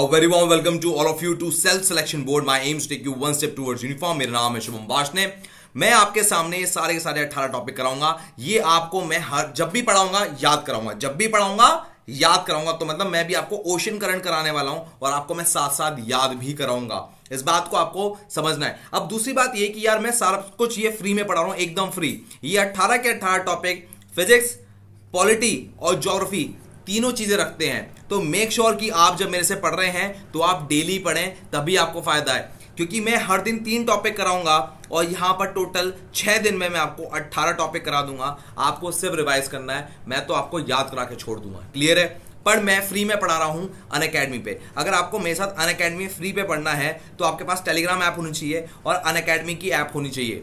Very warm welcome to all of you to self selection board. My aims take you one step towards uniform. मेरा नाम है शुभम वार्ष्णेय। मैं आपके सामने ये सारे के सारे 18 टॉपिक कराऊंगा। ये आपको मैं जब भी पढ़ाऊंगा याद कराऊंगा, जब भी पढ़ाऊंगा याद कराऊंगा। तो मतलब मैं भी आपको ओशन करंट कराने वाला हूं और आपको मैं साथ साथ याद भी कराऊंगा। इस बात को आपको समझना है। अब दूसरी बात ये कि यार मैं सारा कुछ ये फ्री में पढ़ा रहा हूं, एकदम फ्री। ये 18 के 18 टॉपिक फिजिक्स, पॉलिटी और ज्योग्राफी तीनों चीजें रखते हैं। तो मेक श्योर कि आप जब मेरे से पढ़ रहे हैं तो आप डेली पढ़ें, तभी आपको फायदा है। क्योंकि मैं हर दिन 3 टॉपिक कराऊंगा और यहां पर टोटल 6 दिन में मैं आपको 18 टॉपिक करा दूंगा। आपको सिर्फ रिवाइज करना है, मैं तो आपको याद करा के छोड़ दूंगा। क्लियर है? पर मैं फ्री में पढ़ा रहा हूं अनअकैडमी पे। अगर आपको मेरे साथ अनअकैडमी फ्री पे पढ़ना है तो आपके पास टेलीग्राम ऐप होनी चाहिए और अनअकैडमी की ऐप होनी चाहिए।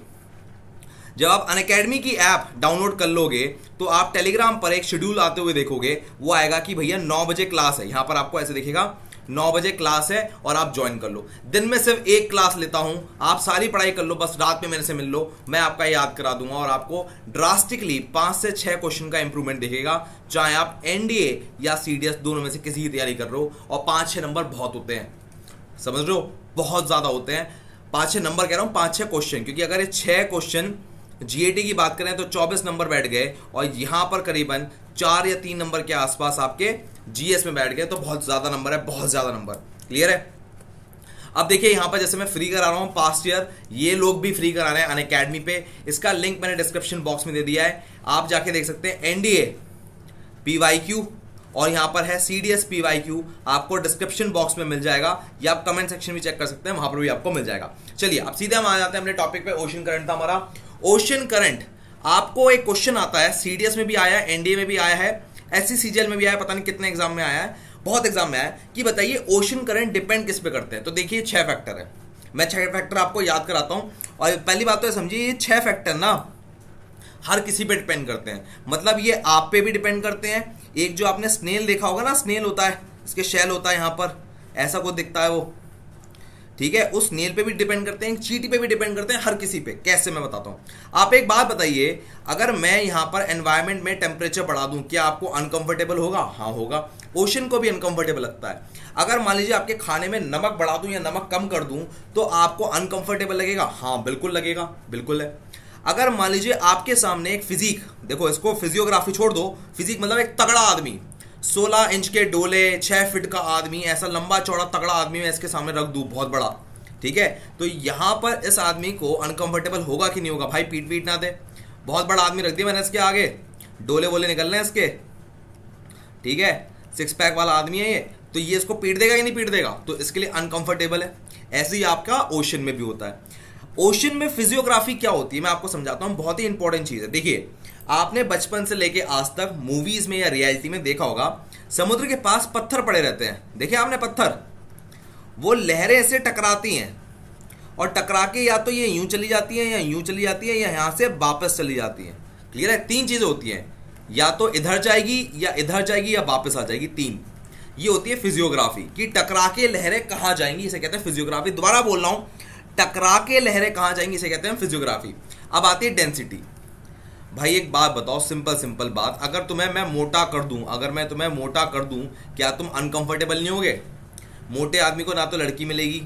जब आप अनअकैडमी की ऐप डाउनलोड कर लोगे तो आप टेलीग्राम पर एक शेड्यूल आते हुए देखोगे। वो आएगा कि भैया 9 बजे क्लास है। यहां पर आपको ऐसे दिखेगा 9 बजे क्लास है और आप ज्वाइन कर लो। दिन में सिर्फ एक क्लास लेता हूं, आप सारी पढ़ाई कर लो, बस रात में मेरे से मिल लो, मैं आपका याद करा दूंगा और आपको ड्रास्टिकली 5 से 6 क्वेश्चन का इंप्रूवमेंट दिखेगा। चाहे आप एनडीए या सीडीएस दोनों में से किसी की तैयारी कर रहे हो। और 5-6 नंबर बहुत होते हैं, समझ रहे हो, बहुत ज्यादा होते हैं। 5-6 नंबर कह रहा हूं, 5-6 क्वेश्चन, क्योंकि अगर ये 6 क्वेश्चन जीएटी की बात करें तो 24 नंबर बैठ गए और यहां पर करीबन 4 या 3 नंबर के आसपास आपके जीएस में बैठ गए। तो बहुत ज्यादा नंबर है, बहुत ज्यादा नंबर। क्लियर है? अब देखिए यहां पर जैसे मैं फ्री करा रहा हूं पास्ट ईयर, ये लोग भी फ्री करा रहे हैं अनअकैडमी पे। इसका लिंक मैंने डिस्क्रिप्शन बॉक्स में दे दिया है, आप जाके देख सकते हैं। एनडीए पीवाईक्यू और यहां पर है सीडीएस पीवाईक्यू, आपको डिस्क्रिप्शन बॉक्स में मिल जाएगा या आप कमेंट सेक्शन में चेक कर सकते हैं, वहां पर भी आपको मिल जाएगा। चलिए अब सीधे हम आ जाते हैं अपने टॉपिक पे। ओशन करंट था हमारा। ओशन करंट, आपको एक क्वेश्चन आता है, सीडीएस में भी आया है, एनडीए में भी आया है, एससीसीजीएल में भी आया है, पता नहीं कितने एग्जाम में आया है, बहुत एग्जाम में आया है कि बताइए ओशन करंट डिपेंड किस पे करते हैं। तो देखिए 6 फैक्टर है। मैं 6 फैक्टर आपको याद कराता हूं। और पहली बात तो समझिए, ये 6 फैक्टर ना हर किसी पे डिपेंड करते हैं। मतलब ये आप पे भी डिपेंड करते हैं। एक जो आपने स्नेल देखा होगा ना, स्नेल होता है, इसके शेल होता है यहां पर, ऐसा कुछ दिखता है वो, ठीक है, उस स्नेल पे भी डिपेंड करते हैं, चींटी पे भी डिपेंड करते हैं, हर किसी पे। कैसे, मैं बताता हूं। आप एक बात बताइए, अगर मैं यहां पर एनवायरमेंट में टेम्परेचर बढ़ा दूं, क्या आपको अनकंफर्टेबल होगा? हाँ होगा। ओशन को भी अनकंफर्टेबल लगता है। अगर मान लीजिए आपके खाने में नमक बढ़ा दूं या नमक कम कर दूं तो आपको अनकंफर्टेबल लगेगा? हाँ बिल्कुल लगेगा, बिल्कुल है। अगर मान लीजिए आपके सामने एक फिजिक, देखो इसको फिजियोग्राफी छोड़ दो, फिजिक मतलब एक तगड़ा आदमी, 16 इंच के डोले, 6 फीट का आदमी, ऐसा लंबा चौड़ा तगड़ा आदमी मैं इसके सामने रख दूं, बहुत बड़ा, ठीक है, तो यहां पर इस आदमी को अनकंफर्टेबल होगा कि नहीं होगा? भाई पीट पीट ना दे। बहुत बड़ा आदमी रख दिया मैंने इसके आगे, डोले वोले निकल रहे हैं इसके, ठीक है, 6 पैक वाला आदमी है ये, तो ये इसको पीट देगा कि नहीं पीट देगा? तो इसके लिए अनकंफर्टेबल है। ऐसे ही आपका ओशन में भी होता है। ओशन में फिजियोग्राफी क्या होती है मैं आपको समझाता हूं, बहुत ही इंपॉर्टेंट चीज है। देखिए आपने बचपन से लेके आज तक मूवीज में या रियलिटी में देखा होगा, समुद्र के पास पत्थर पड़े रहते हैं। देखिए आपने पत्थर, वो लहरें ऐसे टकराती हैं और टकरा के या तो ये यूं चली जाती है या यूं चली जाती है या यहां से वापस चली जाती है। क्लियर है? 3 चीजें होती हैं, या तो इधर जाएगी या इधर जाएगी या वापस आ जाएगी, 3। ये होती है फिजियोग्राफी कि टकरा के लहरें कहां जाएंगी, इसे कहते हैं फिजियोग्राफी। दोबारा बोल रहा हूं, टकरा के लहरें कहां जाएंगी, इसे कहते हैं फिजियोग्राफी। अब आती है डेंसिटी। भाई एक बात बताओ, सिंपल बात, अगर तुम्हें मैं मोटा कर दूं, अगर मैं तुम्हें मोटा कर दूं, क्या तुम अनकंफर्टेबल नहीं होगे? मोटे आदमी को ना तो लड़की मिलेगी,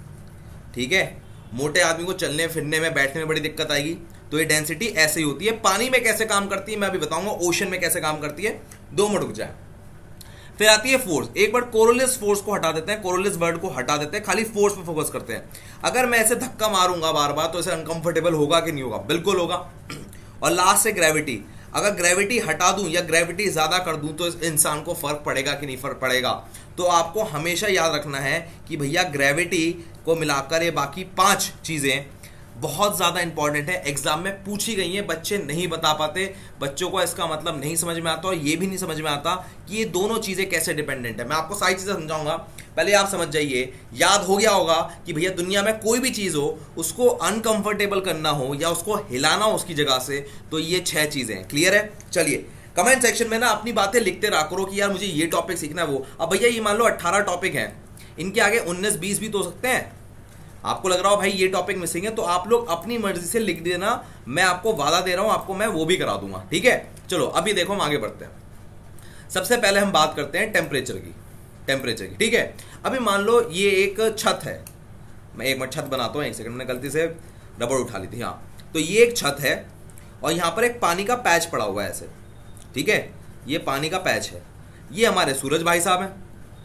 ठीक है, मोटे आदमी को चलने फिरने में बैठने में बड़ी दिक्कत आएगी। तो ये डेंसिटी ऐसे ही होती है। पानी में कैसे काम करती है मैं अभी बताऊंगा, ओशन में कैसे काम करती है। 2 मिनट रुक जाए। फिर आती है फोर्स। एक बार कोरोलिस फोर्स को हटा देते हैं, कोरोलिस वर्ड को हटा देते हैं, खाली फोर्स पे फोकस करते हैं। अगर मैं ऐसे धक्का मारूंगा बार बार तो ऐसे अनकंफर्टेबल होगा कि नहीं होगा? बिल्कुल होगा। और लास्ट से ग्रेविटी। अगर ग्रेविटी हटा दूं या ग्रेविटी ज्यादा कर दूं तो इस इंसान को फर्क पड़ेगा कि नहीं फर्क पड़ेगा? तो आपको हमेशा याद रखना है कि भैया ग्रेविटी को मिलाकर ये बाकी 5 चीजें बहुत ज्यादा इंपॉर्टेंट है, एग्जाम में पूछी गई है। बच्चे नहीं बता पाते, बच्चों को इसका मतलब नहीं समझ में आता और ये भी नहीं समझ में आता कि ये दोनों चीजें कैसे डिपेंडेंट है। मैं आपको सारी चीजें समझाऊंगा, पहले आप समझ जाइए। याद हो गया होगा कि भैया दुनिया में कोई भी चीज हो, उसको अनकंफर्टेबल करना हो या उसको हिलाना हो उसकी जगह से, तो ये 6 चीजें हैं। क्लियर है? चलिए कमेंट सेक्शन में ना अपनी बातें लिखते रहा करो कि यार मुझे ये टॉपिक सीखना है वो। अब भैया ये मान लो 18 टॉपिक हैं, इनके आगे 19-20 भी तो हो सकते हैं। आपको लग रहा हो भाई ये टॉपिक मिसिंग है, तो आप लोग अपनी मर्जी से लिख देना, मैं आपको वादा दे रहा हूं, आपको मैं वो भी करा दूंगा, ठीक है। चलो अभी देखो हम आगे बढ़ते हैं। सबसे पहले हम बात करते हैं टेम्परेचर की। टेम्परेचर की, ठीक है। अभी मान लो ये एक छत है, मैं एक मिनट छत बनाता हूँ, एक सेकंड, मैंने गलती से रबड़ उठा ली थी, हाँ। तो ये एक छत है और यहाँ पर एक पानी का पैच पड़ा हुआ है ऐसे, ठीक है, ये पानी का पैच है। ये हमारे सूरज भाई साहब हैं,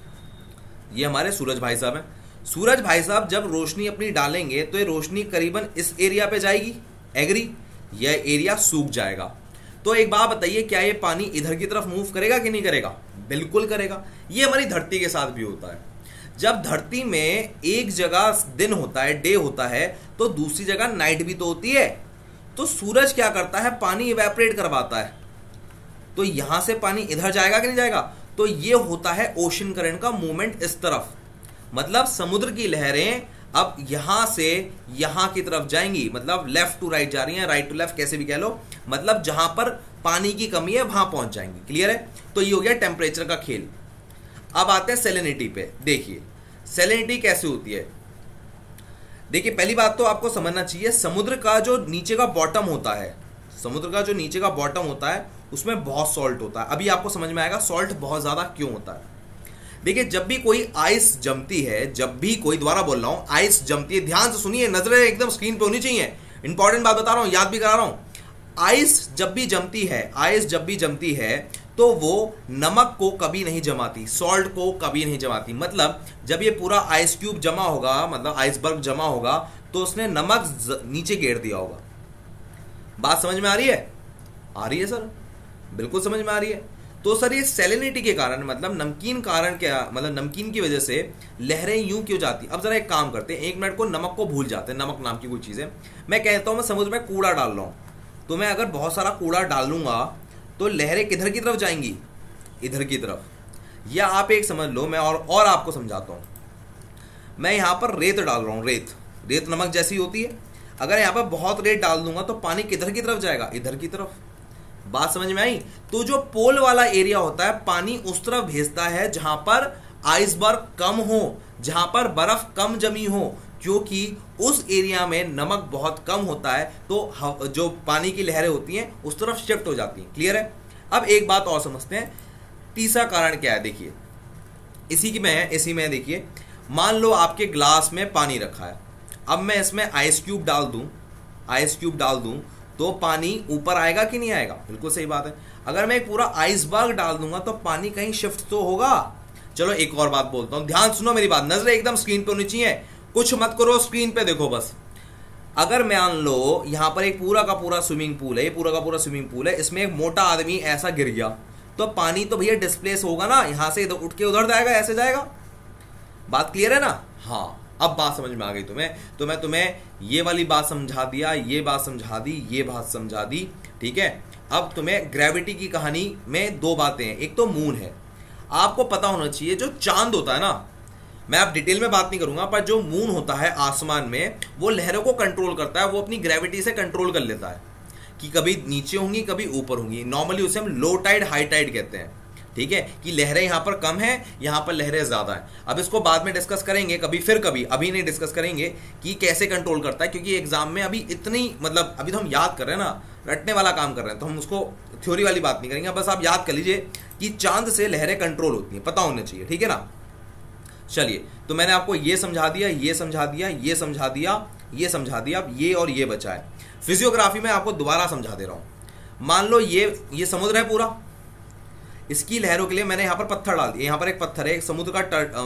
ये हमारे सूरज भाई साहब हैं। सूरज भाई साहब जब रोशनी अपनी डालेंगे तो ये रोशनी करीबन इस एरिया पे जाएगी, एग्री, यह एरिया सूख जाएगा। तो एक बात बताइए, क्या ये पानी इधर की तरफ मूव करेगा कि नहीं करेगा? बिल्कुल करेगा। ये हमारी धरती के साथ भी होता है। जब धरती में एक जगह दिन होता है, डे होता है, तो दूसरी जगह नाइट भी तो होती है। तो सूरज क्या करता है, पानी इवेपोरेट करवाता है, तो यहां से पानी इधर जाएगा कि नहीं जाएगा? तो ये होता है ओशन करंट का मूवमेंट इस तरफ, मतलब समुद्र की लहरें अब यहां से यहां की तरफ जाएंगी, मतलब लेफ्ट टू राइट जा रही हैं, राइट टू लेफ्ट कैसे भी कह लो, मतलब जहां पर पानी की कमी है वहां पहुंच जाएंगी। क्लियर है? तो ये हो गया टेम्परेचर का खेल। अब आते हैं सैलिनिटी पे। देखिए सैलिनिटी कैसे होती है। देखिए पहली बात तो आपको समझना चाहिए, समुद्र का जो नीचे का बॉटम होता है, समुद्र का जो नीचे का बॉटम होता है उसमें बहुत सॉल्ट होता है। अभी आपको समझ में आएगा सॉल्ट बहुत ज्यादा क्यों होता है। देखिए जब भी कोई आइस जमती है, जब भी कोई, दोबारा बोल रहा हूं, आइस जमती है, ध्यान से सुनिए, नजरें एकदम स्क्रीन पे होनी चाहिए, इंपॉर्टेंट बात बता रहा हूं, याद भी करा रहा हूं। आइस जब भी जमती है, आइस जब भी जमती है तो वो नमक को कभी नहीं जमाती, सॉल्ट को कभी नहीं जमाती। मतलब जब ये पूरा आइस क्यूब जमा होगा, मतलब आइसबर्ग जमा होगा, तो उसने नमक नीचे गिर दिया होगा। बात समझ में आ रही है? आ रही है सर, बिल्कुल समझ में आ रही है। तो सर ये सैलिनिटी के कारण, मतलब नमकीन कारण क्या, मतलब नमकीन की वजह से लहरें यूं क्यों जाती? अब जरा एक काम करते हैं, एक मिनट को नमक को भूल जाते हैं, नमक नाम की कोई चीज है। मैं कहता हूं मैं समुद्र में कूड़ा डाल रहा हूं, तो मैं अगर बहुत सारा कूड़ा डाल लूंगा तो लहरें किधर की तरफ जाएंगी? इधर की तरफ। या आप एक समझ लो, मैं और आपको समझाता हूं। मैं यहां पर रेत डाल रहा हूं, रेत नमक जैसी होती है। अगर यहां पर बहुत रेत डाल दूंगा तो पानी किधर की तरफ जाएगा? इधर की तरफ। बात समझ में आई? तो जो पोल वाला एरिया होता है, पानी उस तरफ भेजता है जहां पर आइसबर्ग कम हो, जहां पर बर्फ कम जमी हो, क्योंकि उस एरिया में नमक बहुत कम होता है, तो जो पानी की लहरें होती हैं उस तरफ शिफ्ट हो जाती हैं। क्लियर है? अब एक बात और समझते हैं, तीसरा कारण क्या है। देखिए इसी में देखिए, मान लो आपके ग्लास में पानी रखा है, अब मैं इसमें आइस क्यूब डाल दूं तो पानी ऊपर आएगा कि नहीं आएगा? बिल्कुल सही बात है। अगर मैं एक पूरा आइसबर्ग डाल दूंगा तो पानी कहीं शिफ्ट तो होगा। चलो एक और बात बोलता हूं, ध्यान सुनो मेरी बात, नजरें एकदम स्क्रीन पे होनी चाहिए, कुछ मत करो, स्क्रीन पे देखो बस। अगर मान लो यहां पर एक पूरा का पूरा स्विमिंग पूल है, ये पूरा का पूरा स्विमिंग पूल है, इसमें एक मोटा आदमी ऐसा गिर गया तो पानी तो भैया डिस्प्लेस होगा ना, यहां से उठ के उधर जाएगा, ऐसे जाएगा। बात क्लियर है ना? हाँ, अब बात समझ में आ गई तुम्हें। तो मैं तुम्हें ये वाली बात समझा दिया, ये बात समझा दी, ये बात समझा दी, ठीक है। अब तुम्हें ग्रेविटी की कहानी में दो बातें हैं। एक तो मून है, आपको पता होना चाहिए, जो चांद होता है ना, मैं आप डिटेल में बात नहीं करूंगा, पर जो मून होता है आसमान में, वो लहरों को कंट्रोल करता है, वो अपनी ग्रेविटी से कंट्रोल कर लेता है कि कभी नीचे होंगी कभी ऊपर होंगी। नॉर्मली उसे हम लो टाइड हाई टाइड कहते हैं, ठीक है, कि लहरें यहां पर कम है, यहां पर लहरें ज्यादा है। अब इसको बाद में डिस्कस करेंगे कभी, फिर कभी, अभी नहीं डिस्कस करेंगे कि कैसे कंट्रोल करता है, क्योंकि एग्जाम में अभी इतनी, मतलब अभी तो हम याद कर रहे हैं ना, रटने वाला काम कर रहे हैं, तो हम उसको थ्योरी वाली बात नहीं करेंगे। बस आप याद कर लीजिए कि चांद से लहरें कंट्रोल होती हैं, पता होना चाहिए, ठीक है ना। चलिए, तो मैंने आपको ये समझा दिया, ये समझा दिया, ये समझा दिया, ये समझा दिया, अब ये और ये बचा है। फिजियोग्राफी में आपको दोबारा समझा दे रहा हूं। मान लो ये समुद्र है पूरा, इसकी लहरों के लिए मैंने यहां पर पत्थर डाल दिया। यहां पर एक पत्थर है, एक समुद्र का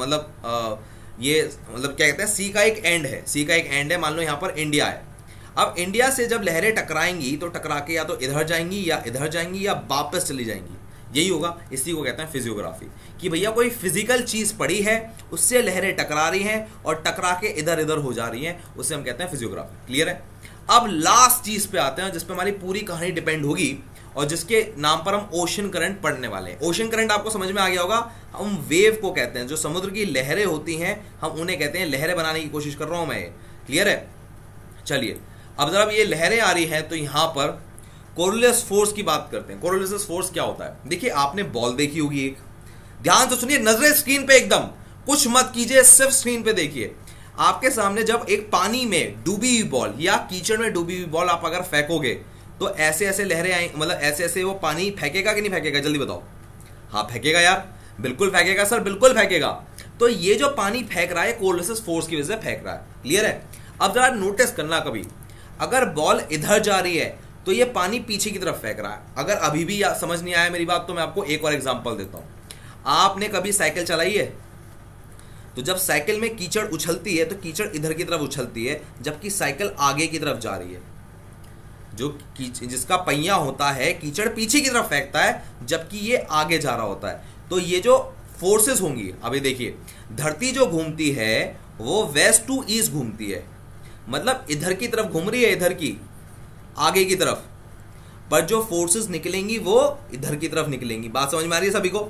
ये मतलब क्या कहते हैं, सी का एक एंड है, मान लो यहां पर इंडिया है। अब इंडिया से जब लहरें टकराएंगी तो टकरा के या तो इधर जाएंगी या इधर जाएंगी या वापस चली जाएंगी, यही होगा। इसी को कहते हैं फिजियोग्राफी, कि भैया कोई फिजिकल चीज पड़ी है, उससे लहरें टकरा रही हैं और टकरा के इधर इधर हो जा रही हैं, उसे हम कहते हैं फिजियोग्राफी। क्लियर है? अब लास्ट चीज पे आते हैं, जिसपे हमारी पूरी कहानी डिपेंड होगी और जिसके नाम पर हम ओशन करंट पढ़ने वाले हैं। ओशन करंट आपको समझ में आ गया होगा, हम वेव को कहते हैं, जो समुद्र की लहरें होती हैं हम उन्हें कहते हैं, लहरें बनाने की कोशिश कर रहा हूं मैं। क्लियर है? चलिए, अब जब ये लहरें आ रही हैं तो यहां पर कोरोलियस फोर्स की बात करते हैं। कोरोलियस फोर्स क्या होता है? देखिए आपने बॉल देखी होगी एक, ध्यान से सुनिए, नजरें स्क्रीन पे, एकदम कुछ मत कीजिए, सिर्फ स्क्रीन पे देखिए। आपके सामने जब एक पानी में डूबी हुई बॉल या कीचड़ में डूबी हुई बॉल आप अगर फेंकोगे तो ऐसे ऐसे लहरें आई, मतलब ऐसे ऐसे वो पानी फेंकेगा कि नहीं फेंकेगा? जल्दी बताओ। हाँ फेंकेगा यार। बिल्कुल फेंकेगा सर, बिल्कुल फेंकेगा। तो ये जो पानी फेंक रहा है कोलियोसिस फोर्स की वजह से फेंक रहा है। क्लियर है? अब जरा नोटिस करना, कभी अगर बॉल इधर जा रही है तो ये पानी पीछे की तरफ फेंक रहा है। अगर अभी भी समझ नहीं आया मेरी बात, तो मैं आपको एक और एग्जांपल देता हूं। आपने कभी साइकिल चलाई है? तो जब साइकिल में कीचड़ उछलती है तो कीचड़ इधर की तरफ उछलती है, जबकि साइकिल आगे की तरफ जा रही है। जो जिसका पहिया होता है कीचड़ पीछे की तरफ फेंकता है, जबकि ये आगे जा रहा होता है। तो ये जो फोर्सेस होंगी, अभी देखिए धरती जो घूमती है वो वेस्ट टू ईस्ट घूमती है, मतलब इधर की तरफ घूम रही है, इधर की आगे की तरफ, पर जो फोर्सेस निकलेंगी वो इधर की तरफ निकलेंगी। बात समझ में आ रही है सभी को?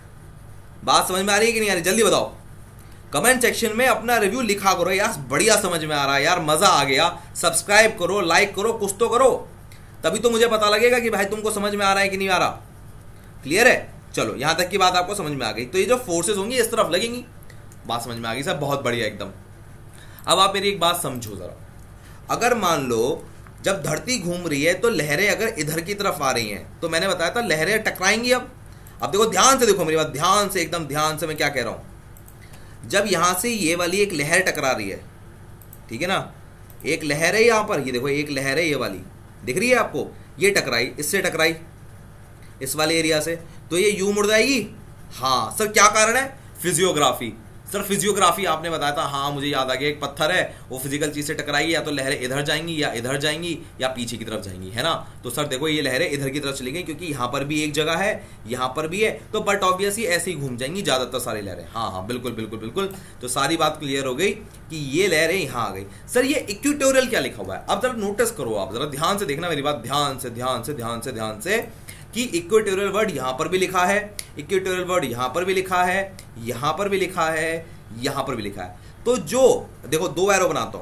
बात समझ में आ रही है कि नहीं आ रही? जल्दी बताओ। कमेंट सेक्शन में अपना रिव्यू लिखा करो यार, बढ़िया समझ में आ रहा है यार, मजा आ गया। सब्सक्राइब करो, लाइक करो, कुछ तो करो, तभी तो मुझे पता लगेगा कि भाई तुमको समझ में आ रहा है कि नहीं आ रहा। क्लियर है? चलो यहां तक की बात आपको समझ में आ गई। तो ये जो फोर्सेस होंगी इस तरफ लगेंगी। बात समझ में आ गई सर? बहुत बढ़िया एकदम। अब आप मेरी एक बात समझो जरा। अगर मान लो जब धरती घूम रही है तो लहरें अगर इधर की तरफ आ रही हैं, तो मैंने बताया था लहरें टकराएंगी। अब देखो ध्यान से, देखो मेरी बात ध्यान से, एकदम ध्यान से मैं क्या कह रहा हूं। जब यहां से ये वाली एक लहर टकरा रही है, ठीक है ना, एक लहर है यहां पर, ये देखो एक लहर है ये वाली, दिख रही है आपको? ये टकराई, इससे टकराई, इस वाले एरिया से, तो ये यूं मुड़ जाएगी। हाँ सर, क्या कारण है? फिजियोग्राफी। सर फिजियोग्राफी आपने बताया था, हाँ मुझे याद आ गया। एक पत्थर है, वो फिजिकल चीज से टकराई, या तो लहरें इधर जाएंगी या इधर जाएंगी या पीछे की तरफ जाएंगी, है ना। तो सर देखो ये लहरें इधर की तरफ चली गई, क्योंकि यहां पर भी एक जगह है, यहां पर भी है, तो बट ऑब्वियसली ऐसे ही घूम जाएंगी ज्यादातर सारी लहरें। हाँ हाँ बिल्कुल बिल्कुल बिल्कुल। तो सारी बात क्लियर हो गई कि ये लहरें यहां आ गई। सर ये इक्वेटोरियल क्या लिखा हुआ है? अब जरा नोटिस करो, आप जरा ध्यान से देखना मेरी बात, ध्यान से ध्यान से ध्यान से ध्यान से, कि इक्वेटोरियल वर्ड यहां पर भी लिखा है, इक्वेटोरियल वर्ड यहां पर भी लिखा है, यहां पर भी लिखा है, यहां पर भी लिखा है। तो जो देखो दो एरो बनाता हूं,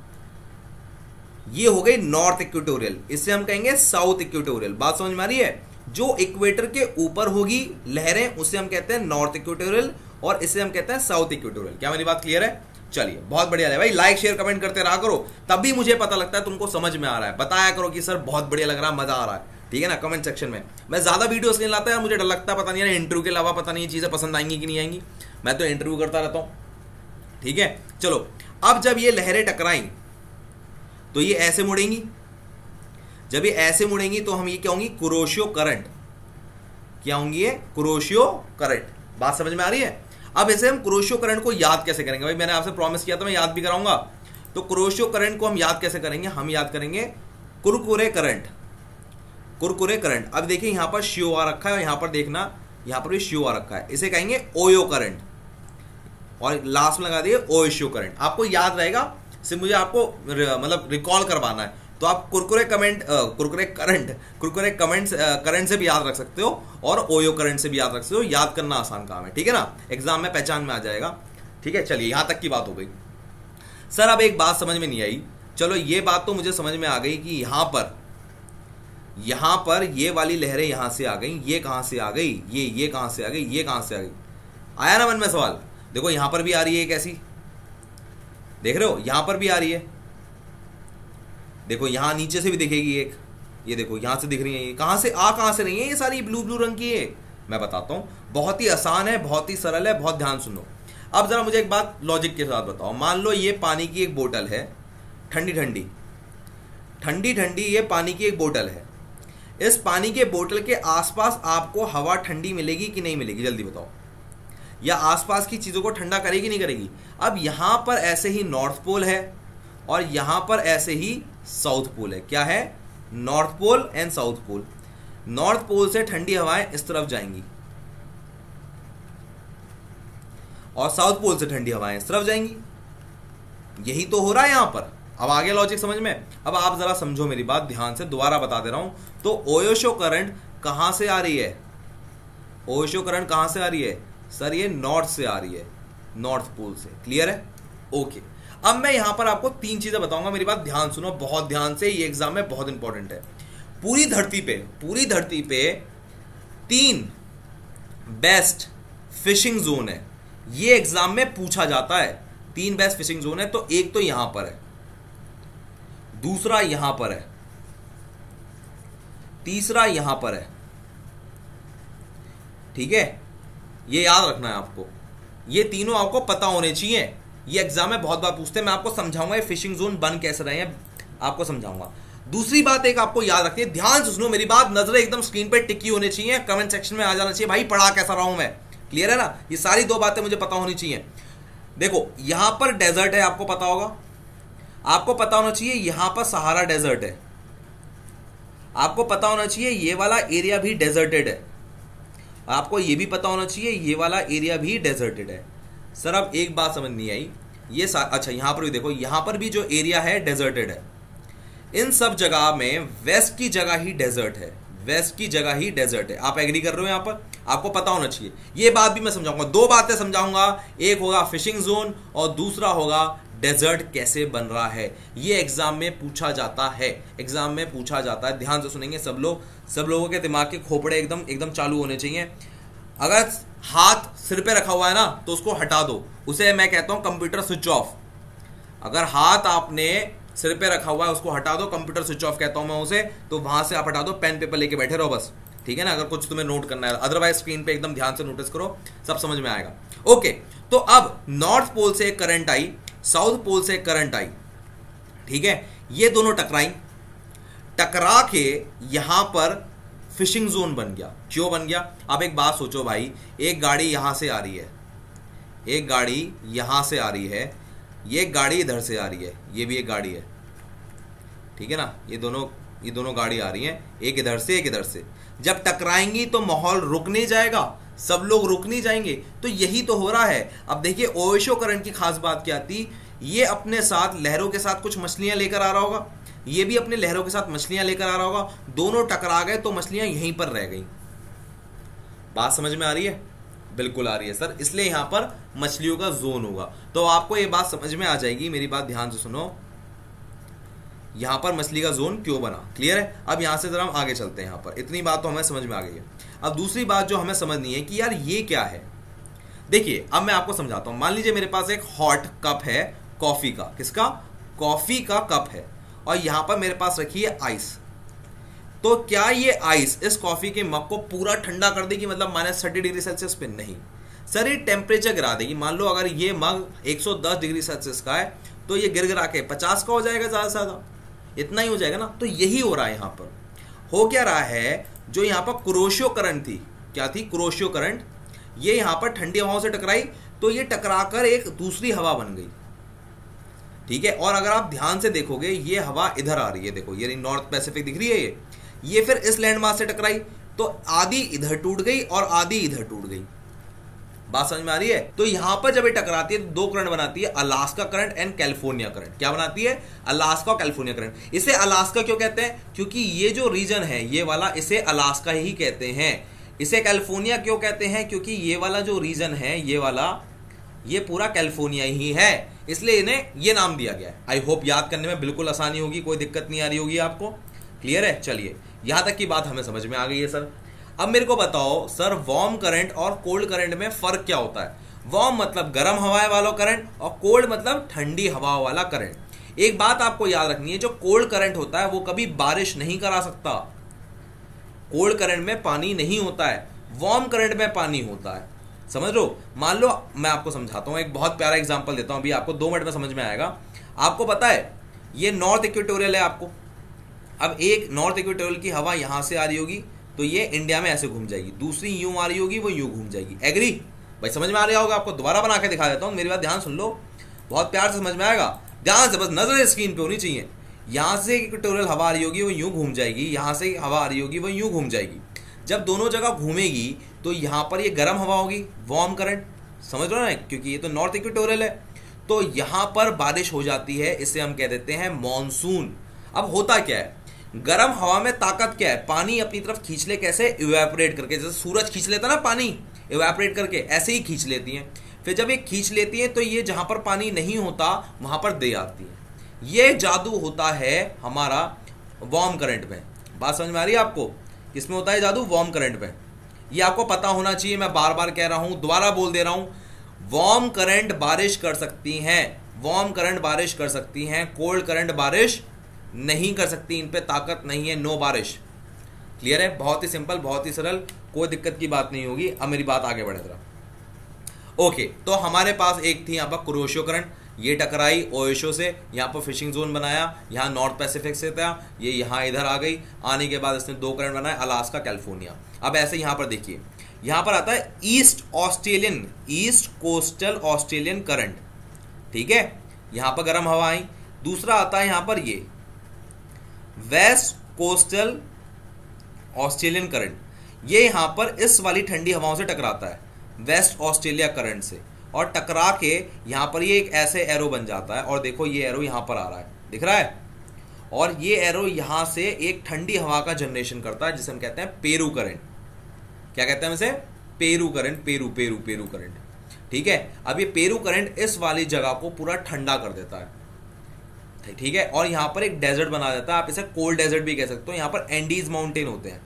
ये हो गई नॉर्थ इक्वेटोरियल, इससे हम कहेंगे साउथ इक्वेटोरियल। बात समझ में आ रही है? जो इक्वेटर के ऊपर होगी लहरें उसे हम कहते हैं नॉर्थ इक्वेटोरियल, और इसे हम कहते हैं साउथ इक्वेटोरियल। क्या मेरी बात क्लियर है? चलिए बहुत बढ़िया है भाई। लाइक शेयर कमेंट करते रहा करो, तभी मुझे पता लगता है तुमको समझ में आ रहा है। बताया करो कि सर बहुत बढ़िया लग रहा है, मजा आ रहा है, ठीक है ना, कमेंट सेक्शन में। मैं ज्यादा वीडियोस नहीं लाता यार, मुझे डर लगता है, पता नहीं है इंटरव्यू के अलावा पता नहीं ये चीजें पसंद आएंगी कि नहीं आएंगी। मैं तो इंटरव्यू करता रहता हूं, ठीक है। चलो अब जब ये लहरें टकराई तो ये ऐसे मुड़ेंगी, जब ये ऐसे मुड़ेंगी तो हम ये क्या होंगी? Kuroshio current. क्या होंगी ये? Kuroshio current. बात समझ में आ रही है? अब ऐसे हम कुरोशियो करंट को याद कैसे करेंगे? भाई मैंने आपसे प्रॉमिस किया था मैं याद भी कराऊंगा। तो कुरोशियो करंट को हम याद कैसे करेंगे? हम याद करेंगे कुरकुरे करंट, कुरकुरे करंट। अब देखिए यहां पर शियो आ रखा है, और यहां पर देखना यहां पर भी शियो आ रखा है, इसे कहेंगे ओयो करंट, और लास्ट में लगा दिए ओएशियो करंट। आपको याद रहेगा, सिर्फ मुझे आपको मतलब रिकॉल करवाना है। तो आप कुरकुरे करंट से भी याद रख सकते हो, और ओयो करंट से भी याद रख सकते हो। याद करना आसान काम है, ठीक है ना, एग्जाम में पहचान में आ जाएगा, ठीक है। चलिए यहां तक की बात हो गई। सर अब एक बात समझ में नहीं आई। चलो ये बात तो मुझे समझ में आ गई कि यहां पर ये वाली लहरें यहां से आ गई, ये कहां से आ गई, ये कहां से आ गई, ये कहां से आ गई। आया ना मन में सवाल? देखो यहां पर भी आ रही है एक ऐसी, देख रहे हो, यहां पर भी आ रही है, देखो यहां नीचे से भी दिखेगी एक, ये देखो यहां से दिख रही है। ये कहां से रही है? ये सारी ब्लू ब्लू रंग की है। मैं बताता हूं, बहुत ही आसान है, बहुत ही सरल है, बहुत ध्यान सुनो। अब जरा मुझे एक बात लॉजिक के साथ बताओ। मान लो ये पानी की एक बोतल है, ठंडी ठंडी ये पानी की एक बोतल है। इस पानी के बोतल के आसपास आपको हवा ठंडी मिलेगी कि नहीं मिलेगी? जल्दी बताओ। या आसपास की चीजों को ठंडा करेगी नहीं करेगी? अब यहां पर ऐसे ही नॉर्थ पोल है, और यहां पर ऐसे ही साउथ पोल है। क्या है? North pole and south pole. North pole से ठंडी हवाएं इस तरफ जाएंगी, और साउथ पोल से ठंडी हवाएं इस तरफ जाएंगी। यही तो हो रहा है यहां पर। अब आगे लॉजिक समझ में? अब आप जरा समझो मेरी बात ध्यान से, दोबारा बता दे रहा हूं। तो ओयोशो करंट कहां से आ रही है? ओयोशो करंट कहां से आ रही है? सर ये नॉर्थ से आ रही है, नॉर्थ पोल से। क्लियर है? ओके। अब मैं यहां पर आपको तीन चीजें बताऊंगा, मेरी बात ध्यान सुनो बहुत ध्यान से, ये एग्जाम में बहुत इंपॉर्टेंट है। पूरी धरती पे 3 बेस्ट फिशिंग जोन है, ये एग्जाम में पूछा जाता है। 3 बेस्ट फिशिंग जोन है, तो एक तो यहां पर है, दूसरा यहां पर है, तीसरा यहां पर है, ठीक है। ये याद रखना है आपको, ये तीनों आपको पता होने चाहिए। ये एग्जाम में बहुत बार पूछते हैं, मैं आपको समझाऊंगा ये फिशिंग जोन बन कैसे रहे हैं, आपको समझाऊंगा। दूसरी बात एक आपको याद रखनी है, ध्यान से सुनो मेरी बात, नजरें एकदम स्क्रीन पे टिकी होनी चाहिए, कमेंट सेक्शन में आ जाना चाहिए भाई पढ़ा कैसा रहा हूं मैं, क्लियर है ना। ये सारी दो बातें मुझे पता होनी चाहिए। देखो यहां पर डेजर्ट है, आपको पता होगा, आपको पता होना चाहिए यहां पर सहारा डेजर्ट है, आपको पता होना चाहिए ये वाला एरिया भी डेजर्टेड है, आपको ये भी पता होना चाहिए ये वाला एरिया भी डेजर्टेड है। सर अब एक बात समझ नहीं आई, ये अच्छा यहां पर भी देखो, यहां पर भी जो एरिया है डेजर्टेड है। इन सब जगह में वेस्ट की जगह ही डेजर्ट है, वेस्ट की जगह ही डेजर्ट है। आप एग्री कर रहे हो यहां पर, आपको पता होना चाहिए। ये बात भी मैं समझाऊंगा, दो बातें समझाऊंगा, एक होगा फिशिंग जोन और दूसरा होगा डेजर्ट कैसे बन रहा है। ये एग्जाम में पूछा जाता है, एग्जाम में पूछा जाता है, ध्यान से सुनेंगे सब लोग, सब लोगों के दिमाग के खोपड़े एकदम एकदम चालू होने चाहिए। अगर हाथ सिर पे रखा हुआ है ना तो उसको हटा दो, उसे मैं कहता हूं कंप्यूटर स्विच ऑफ। अगर हाथ आपने सिर पे रखा हुआ है उसको हटा दो, कंप्यूटर स्विच ऑफ कहता हूं मैं उसे, तो वहां से आप हटा दो, पेन पेपर लेके बैठे रहो बस, ठीक है ना। अगर कुछ तुम्हें नोट करना है, अदरवाइज स्क्रीन पे एकदम ध्यान से नोटिस करो, सब समझ में आएगा। ओके, तो अब नॉर्थ पोल से एक करंट आई, साउथ पोल से एक करंट आई, ठीक है, ये दोनों टकराई, टकरा के यहां पर फिशिंग जोन बन गया। क्यों बन गया? अब एक बात सोचो भाई, एक गाड़ी यहां से आ रही है, एक गाड़ी यहां से आ रही है, ये गाड़ी इधर से आ रही है, ये भी एक गाड़ी है, ठीक है ना, ये दोनों गाड़ी आ रही हैं, एक इधर से एक इधर से। जब टकराएंगी तो माहौल रुक नहीं जाएगा, सब लोग रुक नहीं जाएंगे, तो यही तो हो रहा है। अब देखिए ओशो करंट की खास बात क्या थी, ये अपने साथ लहरों के साथ कुछ मछलियां लेकर आ रहा होगा, ये भी अपने लहरों के साथ मछलियां लेकर आ रहा होगा, दोनों टकरा गए तो मछलियां यहीं पर रह गई। बात समझ में आ रही है? बिल्कुल आ रही है सर, इसलिए यहां पर मछलियों का जोन होगा। तो आपको ये बात समझ में आ जाएगी, मेरी बात ध्यान से सुनो, यहां पर मछली का जोन क्यों बना, क्लियर है। अब यहां से जरा हम आगे चलते हैं, यहां पर इतनी बात तो हमें समझ में आ गई है। अब दूसरी बात जो हमें समझनी है कि यार ये क्या है। देखिए अब मैं आपको समझाता हूं, मान लीजिए मेरे पास एक हॉट कप है कॉफी का, किसका? कॉफी का कप है, और यहां पर मेरे पास रखी है आइस। तो क्या ये आइस इस कॉफी के मग को पूरा ठंडा कर देगी, मतलब -30°C पे? नहीं सर, ये टेम्परेचर गिरा देगी। मान लो अगर ये मग 110°C का है तो ये गिर गिरा के 50 का हो जाएगा, ज्यादा से ज्यादा इतना ही हो जाएगा ना। तो यही हो रहा है यहां पर। हो क्या रहा है, जो यहां पर कुरोशियो करंट थी, क्या थी? कुरोशियो करंट, ये यहां पर ठंडी हवाओं से टकराई तो ये टकराकर एक दूसरी हवा बन गई, ठीक है। और अगर आप ध्यान से देखोगे ये हवा इधर आ रही है, देखो ये नॉर्थ पैसिफिक दिख रही है, ये फिर इस लैंडमास से टकराई तो आधी इधर टूट गई और आधी इधर टूट गई। बात समझ में आ रही है? तो यहां पर जब ये टकराती है तो दो करंट बनाती है, Alaska current and California current. क्या बनाती है? अलास्का और कैलिफोर्निया करंट। इसे अलास्का क्यों कहते हैं? क्योंकि ये जो रीजन है ये वाला, इसे अलास्का ही कहते हैं। इसे कैलिफोर्निया क्यों कहते हैं? क्योंकि ये वाला जो रीजन है ये वाला, ये पूरा कैलिफोर्निया ही है, इसलिए इन्हें ये नाम दिया गया है। आई होप याद करने में बिल्कुल आसानी होगी, कोई दिक्कत नहीं आ रही होगी आपको, क्लियर है। चलिए यहां तक की बात हमें समझ में आ गई है सर। अब मेरे को बताओ सर, वार्म करंट और कोल्ड करंट में फर्क क्या होता है? वार्म मतलब गर्म हवाएं वाला करंट और कोल्ड मतलब ठंडी हवाओं वाला करंट। एक बात आपको याद रखनी है, जो कोल्ड करंट होता है वो कभी बारिश नहीं करा सकता। कोल्ड करंट में पानी नहीं होता है, वार्म करंट में पानी होता है, समझ लो। मान लो मैं आपको समझाता हूं, एक बहुत प्यारा एग्जांपल देता हूं, अभी आपको 2 मिनट में समझ में आएगा। आपको पता है ये नॉर्थ इक्वेटोरियल है आपको, अब एक नॉर्थ इक्वेटोरियल की हवा यहां से आ रही होगी तो ये इंडिया में ऐसे घूम जाएगी, दूसरी यूं आ रही होगी वो यूं घूम जाएगी। एग्री भाई? समझ में आ रहा होगा आपको, दोबारा बना के दिखा देता हूं, मेरी बात ध्यान सुन लो, बहुत प्यार से समझ में आएगा, ध्यान से, बस नजर स्क्रीन पे होनी चाहिए। यहां से इक्वेटोरियल हवा आ रही होगी वो यूं घूम जाएगी, यहां से हवा आ रही होगी वो यूं घूम जाएगी। जब दोनों जगह घूमेगी तो यहां पर ये गर्म हवा होगी, वार्म करंट, समझ लो ना, क्योंकि ये तो नॉर्थ इक्वेटोरियल है, तो यहां पर बारिश हो जाती है, इसे हम कह देते हैं मॉनसून। अब होता क्या है, गर्म हवा में ताकत क्या है? पानी अपनी तरफ खींच ले, कैसे? इवेपोरेट करके, जैसे सूरज खींच लेता ना पानी इवेपोरेट करके, ऐसे ही खींच लेती हैं। फिर जब ये खींच लेती है तो ये जहां पर पानी नहीं होता वहां पर दे आती है। ये जादू होता है हमारा वार्म करंट में। बात समझ में आ रही है आपको? किसमें होता है जादू? वार्म करंट में। ये आपको पता होना चाहिए, मैं बार बार कह रहा हूं, दोबारा बोल दे रहा हूं, वार्म करंट बारिश कर सकती हैं, वार्म करंट बारिश कर सकती हैं, कोल्ड करंट बारिश नहीं कर सकती, इन पे ताकत नहीं है, नो बारिश। क्लियर है? बहुत ही सिंपल, बहुत ही सरल, कोई दिक्कत की बात नहीं होगी। अब मेरी बात आगे बढ़े जरा। ओके, तो हमारे पास एक थी यहाँ पर कुरोशियो करंट, ये टकराई ओएशो से, यहाँ पर फिशिंग जोन बनाया, यहाँ नॉर्थ पैसिफिक से था, ये यहाँ इधर आ गई, आने के बाद इसने 2 करंट बनाए, अलास्का कैलिफोर्निया। अब ऐसे यहाँ पर देखिए, यहाँ पर आता है ईस्ट कोस्टल ऑस्ट्रेलियन करंट, ठीक है, यहाँ पर गर्म हवा आई। दूसरा आता है यहाँ पर ये वेस्ट कोस्टल ऑस्ट्रेलियन करंट, ये यहाँ पर इस वाली ठंडी हवाओं से टकराता है, वेस्ट ऑस्ट्रेलिया करंट से, और टकरा के यहाँ पर ये एक ऐसे एरो बन जाता है, और देखो ये एरो यहाँ पर आ रहा है, दिख रहा है, और ये एरो यहाँ से एक ठंडी हवा का जनरेशन करता है जिसे हम कहते हैं पेरू करंट। क्या कहते हैं इसे? पेरू करंट, पेरू करंट, ठीक है। अब ये पेरू करंट इस वाली जगह को पूरा ठंडा कर देता है, ठीक है, और यहाँ पर एक डेजर्ट बना देता है, आप इसे कोल्ड डेजर्ट भी कह सकते हो। यहाँ पर एंडीज माउंटेन होते हैं,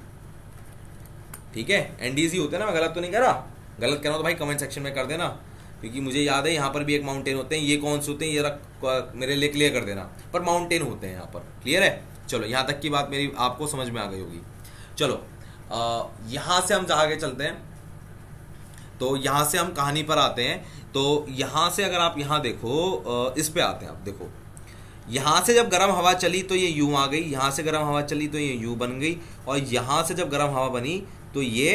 ठीक है, एंडीज ही होते हैं ना, मैं गलत तो नहीं कह रहा? गलत कह रहा हूं तो भाई कमेंट सेक्शन में कर देना, क्योंकि मुझे याद है यहाँ पर भी एक माउंटेन होते हैं। ये कौन से होते हैं ये मेरे लिए क्लियर कर देना, पर माउंटेन होते हैं यहाँ पर, क्लियर है? चलो यहाँ तक की बात मेरी आपको समझ में आ गई होगी। चलो यहाँ से हम आगे चलते हैं, तो यहाँ से हम कहानी पर आते हैं। तो यहाँ से अगर आप यहाँ देखो, इस पे आते हैं, आप देखो यहाँ से जब गर्म हवा चली तो ये यू आ गई, यहाँ से गर्म हवा चली तो ये यू बन गई, और यहाँ से जब गर्म हवा बनी तो ये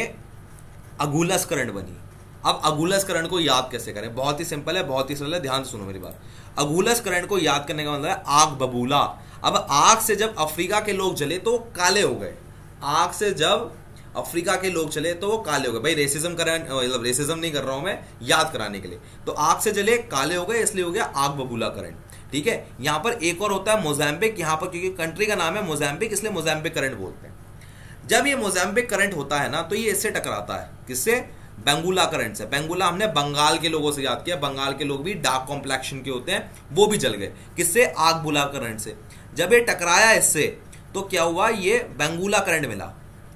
अगुलस करंट बनी। अब अगुलस करंट को याद कैसे करें? बहुत ही सिंपल है, बहुत ही सरल है, ध्यान से सुनो मेरी बात। अगुलस करंट को याद करने का मतलब है आग बबूला। अब आग से जब अफ्रीका के लोग जले तो काले हो गए, आग से जब अफ्रीका के लोग चले तो वो काले हो गए। भाई रेसिज्म करंट, मतलब रेसिज्म नहीं कर रहा हूं मैं, याद कराने के लिए। तो आग से जले काले हो गए, इसलिए हो गया आग बबूला करंट, ठीक है। यहाँ पर एक और होता है मोजाम्बिक, यहाँ पर क्योंकि कंट्री का नाम है मोजाम्बिक इसलिए मोजाम्बिक करंट बोलते हैं। जब ये मोजाम्बिक करंट होता है ना तो ये इससे टकराता है, किससे? बेंगुला करंट से। बेंगुला हमने बंगाल के लोगों से याद किया, बंगाल के लोग भी डार्क कॉम्प्लेक्शन के होते हैं, वो भी जल गए, किससे? आग बुला करंट से। जब ये टकराया इससे तो क्या हुआ? ये बेंगुला करंट मिला,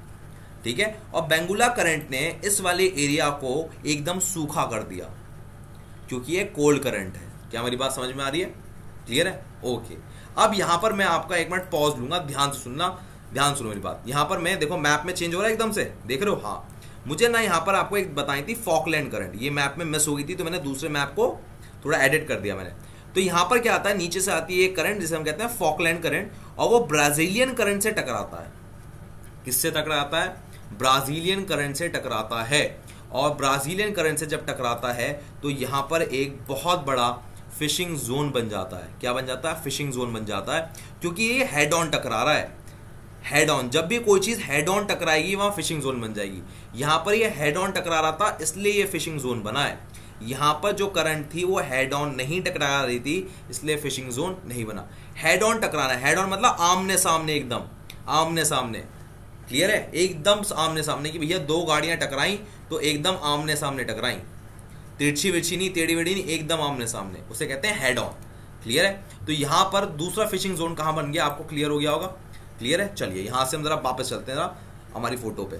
ठीक है, और बेंगुला करंट ने इस वाले एरिया को एकदम सूखा कर दिया, क्योंकि ये कोल्ड करंट है। क्या मेरी बात समझ में आ रही है? क्लियर है? ओके। अब यहां पर मैं आपका 1 मिनट पॉज लूंगा, ध्यान से सुनना, ध्यान सुनो मेरी बात। यहां पर मैं देखो मैप में चेंज हो रहा है एकदम से, देख रहे हो? हाँ, मुझे ना यहां पर आपको एक बताई थी फॉकलैंड करंट, ये मैप में मिस हो गई थी तो मैंने दूसरे मैप को थोड़ा एडिट कर दिया मैंने। तो यहां पर क्या आता है, नीचे से आती है एक करंट जिसे हम कहते हैं फॉकलैंड करंट, और वो ब्राजीलियन करंट से टकराता है। किससे टकराता है? ब्राजीलियन करंट से टकराता है। और ब्राजीलियन करंट से जब टकराता है तो यहां पर एक बहुत बड़ा फिशिंग जोन बन जाता है। क्या बन जाता है? फिशिंग जोन बन जाता है, क्योंकि ये हेड ऑन टकरा रहा है। हेड ऑन, जब भी कोई चीज हेड ऑन टकराएगी वहां फिशिंग जोन बन जाएगी। यहां पर ये हेड ऑन टकरा रहा था इसलिए ये फिशिंग जोन बना है। यहां पर जो करंट थी वो हेड ऑन नहीं टकरा रही थी, इसलिए फिशिंग जोन नहीं बना। हेड ऑन टकराना, हेड ऑन मतलब आमने सामने, एकदम आमने सामने, क्लियर है? एकदम आमने सामने की भैया दो गाड़ियां टकराई तो एकदम आमने सामने टकराई, तिरछी विरछी नहीं, टेढ़ी वेढ़ी नहीं, एकदम आमने सामने, उसे कहते हैं हेड ऑन। क्लियर है? तो यहां पर दूसरा फिशिंग जोन कहां बन गया, आपको क्लियर हो गया होगा। क्लियर है? चलिए यहां से हम जरा वापस चलते हैं जरा हमारी फोटो पे।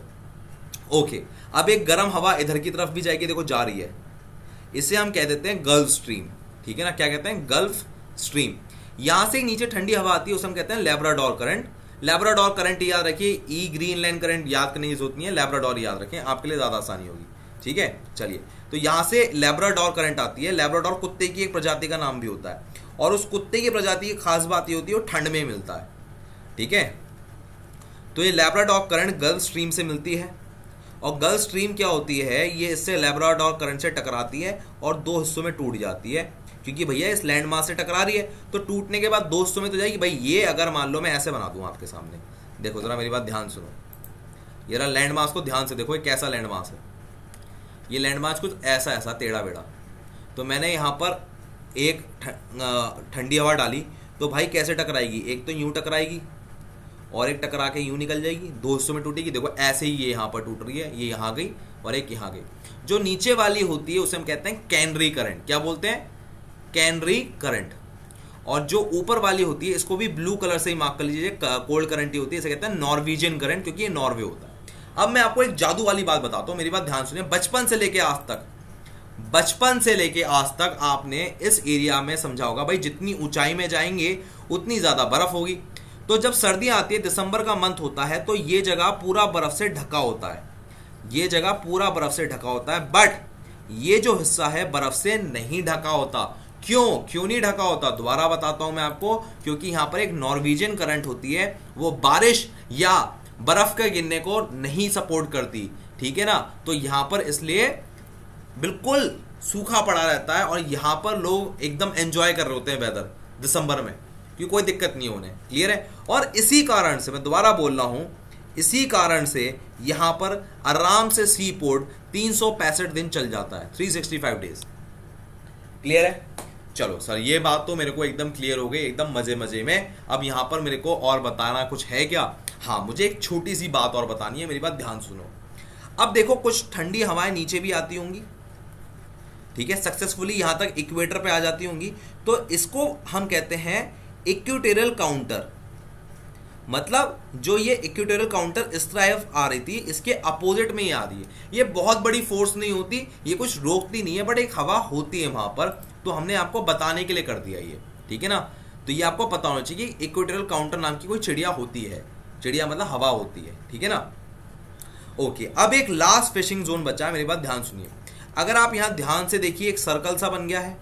ओके, अब एक गर्म हवा इधर की तरफ भी जाएगी, देखो जा रही है, इसे हम कह देते हैं गल्फ स्ट्रीम, ठीक है ना? क्या कहते हैं? Gulf Stream. यहां से नीचे ठंडी हवा आती है, उसे हम कहते हैं लैब्राडोर करंट। लैब्राडोर करंट याद रखिए, ई ग्रीनलैंड करंट याद करने की जरूरत नहीं है, लैब्राडोर याद रखें, आपके लिए ज्यादा आसानी होगी, ठीक है? चलिए, तो यहां से लैब्राडोर करंट आती है। लैब्राडोर कुत्ते की एक प्रजाति का नाम भी होता है, और उस कुत्ते की प्रजाति की खास बात ये होती है वो ठंड में मिलता है, ठीक है? तो ये लैब्राडोर करंट गल्फ स्ट्रीम से मिलती है, और गल्फ स्ट्रीम क्या होती है, ये इससे लैब्राडोर करंट से टकराती है और दो हिस्सों में टूट जाती है, क्योंकि भैया इस लैंड मास से टकरा रही है, तो टूटने के बाद दो हिस्सों में तो जाएगी। भाई ये अगर मान लो मैं ऐसे बना दूं आपके सामने, देखो जरा मेरी बात ध्यान सुनो, ये रहा लैंड मास को ध्यान से देखो, ये कैसा लैंड मास है। ये लैंड मास कुछ ऐसा ऐसा टेढ़ा बेड़ा, तो मैंने यहाँ पर एक ठंडी हवा डाली, तो भाई कैसे टकराएगी, एक तो यूं टकराएगी और एक टकरा के यूं निकल जाएगी, दो हिस्सों में टूटेगी। देखो ऐसे ही ये यहाँ पर टूट रही है, ये यहाँ गई और एक यहाँ गई। जो नीचे वाली होती है उसे हम कहते हैं कैनरी करंट। क्या बोलते हैं? Canary current. और जो ऊपर वाली होती है, इसको भी ब्लू कलर से ही मार्क कर लीजिए, कोल्ड करंट ही होती है, इसे कहते हैं नॉर्वेजियन करंट, क्योंकि ये नॉर्वे होता है। अब मैं आपको एक जादू वाली बात बताता हूं, मेरी बात ध्यान सुनिए। बचपन से लेके आज तक आपने इस एरिया में समझा होगा, भाई जितनी ऊंचाई में जाएंगे उतनी ज्यादा बर्फ होगी। तो जब सर्दियां आती है, दिसंबर का मंथ होता है, तो ये जगह पूरा बर्फ से ढका होता है, ये जगह पूरा बर्फ से ढका होता है। बट ये जो हिस्सा है बर्फ से नहीं ढका होता। क्यों नहीं ढका होता, दोबारा बताता हूं मैं आपको, क्योंकि यहां पर एक नॉर्वेजियन करंट होती है, वो बारिश या बर्फ के गिरने को नहीं सपोर्ट करती, ठीक है ना। तो यहां पर इसलिए बिल्कुल सूखा पड़ा रहता है और यहां पर लोग एकदम एंजॉय कर रहे होते हैं वेदर दिसंबर में, क्योंकि कोई दिक्कत नहीं होने, क्लियर है। और इसी कारण से मैं दोबारा बोल रहा हूं, इसी कारण से यहां पर आराम से सी पोर्ट 365 दिन चल जाता है, 365 डेज, क्लियर है। चलो सर, ये बात तो मेरे को एकदम क्लियर हो गई, एकदम मजे मजे में। अब यहां पर मेरे को और बताना कुछ है क्या? हाँ, मुझे एक छोटी सी बात और बतानी है, मेरी बात ध्यान सुनो। अब देखो, कुछ ठंडी हवाएं नीचे भी आती होंगी, ठीक है, सक्सेसफुली यहां तक इक्वेटर पे आ जाती होंगी, तो इसको हम कहते हैं इक्वेटोरियल काउंटर। मतलब जो ये इक्वेटोरियल काउंटर इस तरफ आ रही थी, इसके अपोजिट में ही आ रही है। ये बहुत बड़ी फोर्स नहीं होती, ये कुछ रोकती नहीं है, बट एक हवा होती है वहां पर, तो हमने आपको बताने के लिए कर दिया ये, ठीक है ना। तो ये आपको पता होना चाहिए कि इक्वेटोरियल काउंटर नाम की कोई चिड़िया होती है, चिड़िया मतलब हवा होती है, ठीक है ना। ओके, अब एक लास्ट फिशिंग जोन बचा है, मेरी बात ध्यान सुनिए। अगर आप यहां ध्यान से देखिए, एक सर्कल सा बन गया है,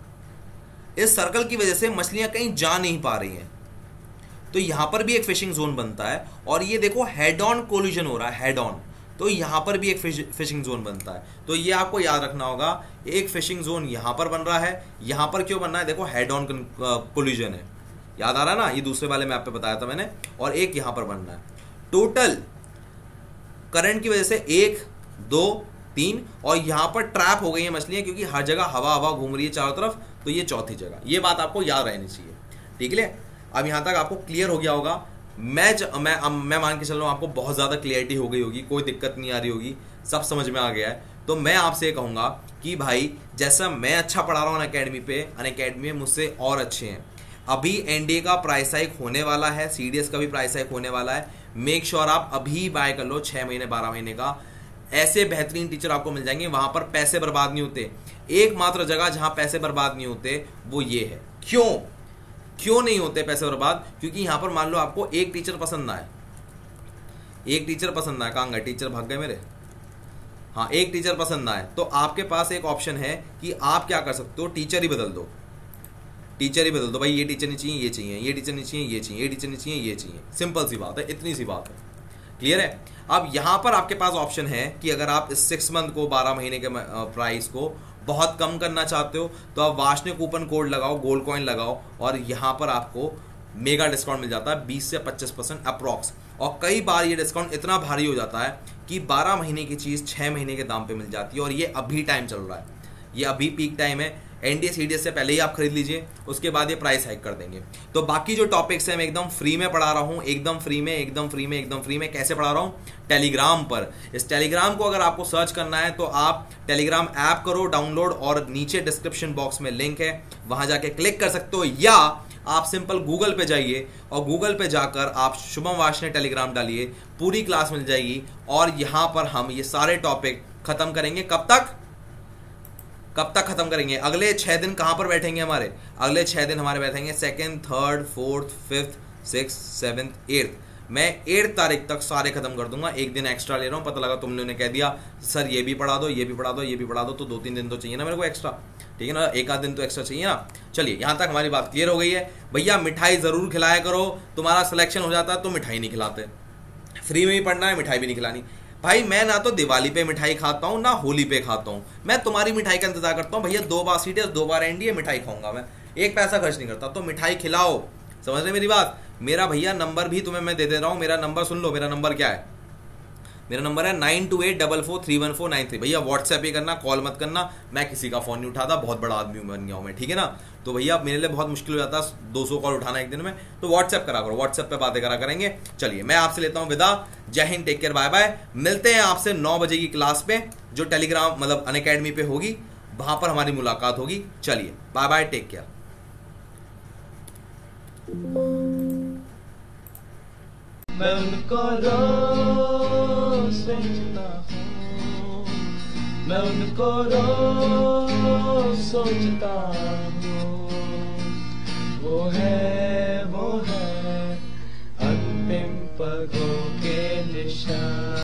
इस सर्कल की वजह से मछलियां कहीं जा नहीं पा रही हैं, तो यहां पर भी एक फिशिंग जोन बनता है। और ये देखो हेड ऑन कोलिजन हो रहा है, हेड ऑन, तो यहां पर भी एक फिशिंग जोन बनता है। तो ये आपको याद रखना होगा, एक फिशिंग जोन यहां पर बन रहा है, यहां पर क्यों बन रहा है, देखो हेड ऑन कोलिजन है, याद आ रहा है ना, ये दूसरे वाले में आप पे बताया था मैंने, और एक यहां पर बनना है। टोटल करंट की वजह से 1 2 3, और यहां पर ट्रैप हो गई है मछलियां, क्योंकि हर जगह हवा घूम रही है चारों तरफ, तो ये चौथी जगह। ये बात आपको याद रहनी चाहिए, ठीक है। अब यहां तक आपको क्लियर हो गया होगा। मैं मान के चल रहा हूं आपको बहुत ज्यादा क्लियरिटी हो गई होगी, कोई दिक्कत नहीं आ रही होगी, सब समझ में आ गया है। तो मैं आपसे कहूंगा कि भाई, जैसा मैं अच्छा पढ़ा रहा हूं अनअकैडमी पे, अनअकैडमी में मुझसे और अच्छे हैं। अभी एनडीए का प्राइस हाइक होने वाला है, सीडीएस का भी प्राइस हाइक होने वाला है। मेक श्योर आप अभी बाय कर लो, 6 महीने 12 महीने का। ऐसे बेहतरीन टीचर आपको मिल जाएंगे, वहां पर पैसे बर्बाद नहीं होते। एकमात्र जगह जहां पैसे बर्बाद नहीं होते वो ये है। क्यों नहीं होते पैसे बर्बाद? क्योंकि यहां पर मान लो आपको एक टीचर पसंद ना आए, एक टीचर पसंद ना आए, कहां गए टीचर, भाग गए मेरे। हाँ, एक टीचर पसंद ना आए, तो आपके पास एक ऑप्शन है कि आप क्या कर सकते हो, टीचर ही बदल दो, टीचर ही बदल दो। भाई ये टीचर नहीं चाहिए, ये चाहिए, ये टीचर नहीं चाहिए, ये चाहिए, ये टीचर नहीं चाहिए, ये चाहिए। सिंपल सी बात है, इतनी सी बात है, क्लियर है। अब यहां पर आपके पास ऑप्शन है कि अगर आप इस 6 मंथ को, 12 महीने के प्राइस को बहुत कम करना चाहते हो, तो आप वाशने कूपन कोड लगाओ, गोल्ड कॉइन लगाओ, और यहां पर आपको मेगा डिस्काउंट मिल जाता है 20 से 25% अप्रॉक्स। और कई बार ये डिस्काउंट इतना भारी हो जाता है कि 12 महीने की चीज 6 महीने के दाम पे मिल जाती है, और ये अभी टाइम चल रहा है, ये अभी पीक टाइम है। एनडीए सीडीएस से पहले ही आप खरीद लीजिए, उसके बाद ये प्राइस हाइक कर देंगे। तो बाकी जो टॉपिक्स है मैं एकदम फ्री में पढ़ा रहा हूं, एकदम फ्री में, एकदम फ्री में, एकदम फ्री में। कैसे पढ़ा रहा हूं? टेलीग्राम पर। इस टेलीग्राम को अगर आपको सर्च करना है तो आप टेलीग्राम ऐप करो डाउनलोड, और नीचे डिस्क्रिप्शन बॉक्स में लिंक है, वहां जाके क्लिक कर सकते हो, या आप सिंपल गूगल पे जाइए और गूगल पे जाकर आप शुभम वाशने टेलीग्राम डालिए, पूरी क्लास मिल जाएगी। और यहां पर हम ये सारे टॉपिक खत्म करेंगे। कब तक खत्म करेंगे? अगले 6 दिन कहां पर बैठेंगे हमारे? अगले 6 दिन हमारे बैठेंगे 2nd, 3rd, 4th, 5th, 6th, 7th, 8th। मैं 8 तारीख तक सारे खत्म कर दूंगा। एक दिन एक्स्ट्रा ले रहा हूं, पता लगा तुमने उन्हें कह दिया सर ये भी पढ़ा दो, ये भी पढ़ा दो, ये भी पढ़ा दो, तो 2-3 दिन तो चाहिए ना मेरे को एक्स्ट्रा, ठीक है ना, एक आध दिन तो एक्स्ट्रा चाहिए ना। चलिए, यहां तक हमारी बात क्लियर हो गई है। भैया मिठाई जरूर खिलाया करो, तुम्हारा सिलेक्शन हो जाता है तो मिठाई नहीं खिलाते, फ्री में ही पढ़ना है, मिठाई भी नहीं खिलानी। भाई मैं ना तो दिवाली पे मिठाई खाता हूं, ना होली पे खाता हूं, मैं तुम्हारी मिठाई का इंतजार करता हूं। भैया 2 बार सीडीएस, 2 बार एनडीए, मिठाई खाऊंगा मैं, एक पैसा खर्च नहीं करता, तो मिठाई खिलाओ। समझ रहे मेरी बात? मेरा भैया नंबर भी तुम्हें मैं दे दे रहा हूं, मेरा नंबर सुन लो। मेरा नंबर क्या है? मेरा नंबर है 9284431493। भैया व्हाट्सएप ही करना, कॉल मत करना, मैं किसी का फोन नहीं उठाता, बहुत बड़ा आदमी बन गया हूं मैं, ठीक है ना। तो भैया मेरे लिए बहुत मुश्किल हो जाता है 200 कॉल उठाना एक दिन में, तो व्हाट्सएप करा करो, व्हाट्सएप पे बातें करा करेंगे। चलिए मैं आपसे लेता हूं विदा, जय हिंद, टेक केयर, बाय बाय। मिलते हैं आपसे 9 बजे की क्लास पे, जो टेलीग्राम मतलब अनअकैडमी पे होगी, वहां पर हमारी मुलाकात होगी। चलिए बाय बाय, टेक केयर। मैं उनको रोज सोचता हूँ, मैं उनको रोज सोचता हूँ, वो है अंतिम पगों के निशान।